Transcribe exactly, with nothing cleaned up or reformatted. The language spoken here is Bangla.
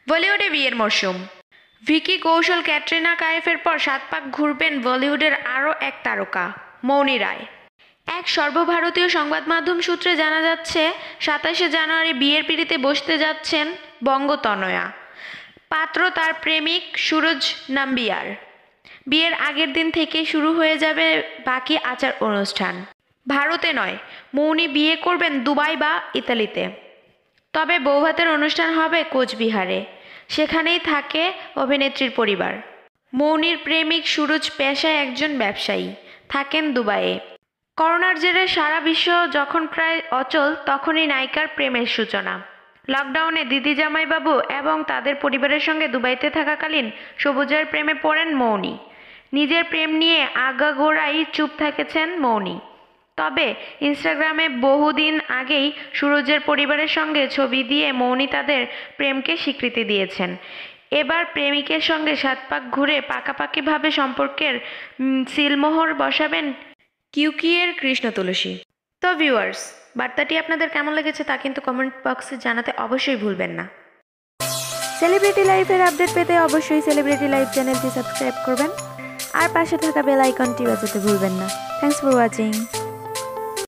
বলিউডে বিয়ের মরশুম। ভিকি কৌশল ক্যাটরিনা কাইফের পর সাত পাক ঘুরবেন বলিউডের আরও এক তারকা মৌনি রায়। এক সর্বভারতীয় সংবাদ মাধ্যম সূত্রে জানা যাচ্ছে, সাতাশে জানুয়ারি বিয়ের পিঁড়িতে বসতে যাচ্ছেন বঙ্গতনয়া। পাত্র তার প্রেমিক সুরজ নাম্বিয়ার। বিয়ের আগের দিন থেকে শুরু হয়ে যাবে বাকি আচার অনুষ্ঠান। ভারতে নয়, মৌনি বিয়ে করবেন দুবাই বা ইতালিতে। তবে বৌভাতের অনুষ্ঠান হবে কোচবিহারে। সেখানেই থাকে অভিনেত্রীর পরিবার। মৌনির প্রেমিক সুরজ পেশায় একজন ব্যবসায়ী, থাকেন দুবাইয়ে। করোনার জেরে সারা বিশ্ব যখন প্রায় অচল, তখনই নায়িকার প্রেমের সূচনা। লকডাউনে দিদি জামাইবাবু এবং তাদের পরিবারের সঙ্গে দুবাইতে থাকাকালীন সবুজের প্রেমে পড়েন মৌনি। নিজের প্রেম নিয়ে আগাগোড়াই চুপ থেকেছেন মৌনি। তবে ইনস্টাগ্রামে বহুদিন আগেই সুরজের পরিবারের সঙ্গে ছবি দিয়ে মৌনি তাদের প্রেমকে স্বীকৃতি দিয়েছেন। এবার প্রেমিকের সঙ্গে সাত পাক ঘুরে পাকাপাকিভাবে সম্পর্কের সিলমোহর বসাবেন কিউকিয়ের কৃষ্ণ তুলসী। তো ভিউয়ার্স, বার্তাটি আপনাদের কেমন লেগেছে তা কিন্তু কমেন্ট বক্সে জানাতে অবশ্যই ভুলবেন না। সেলিব্রিটি লাইফের আপডেট পেতে অবশ্যই সেলিব্রিটি লাইফ চ্যানেলটি সাবস্ক্রাইব করবেন আর পাশে থাকা বেল আইকনটি বাজাতে ভুলবেন না। Thanks for watching.